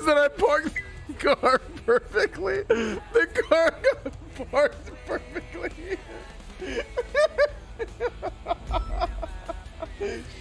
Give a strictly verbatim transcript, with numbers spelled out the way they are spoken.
that I parked the car perfectly. The car got parked perfectly.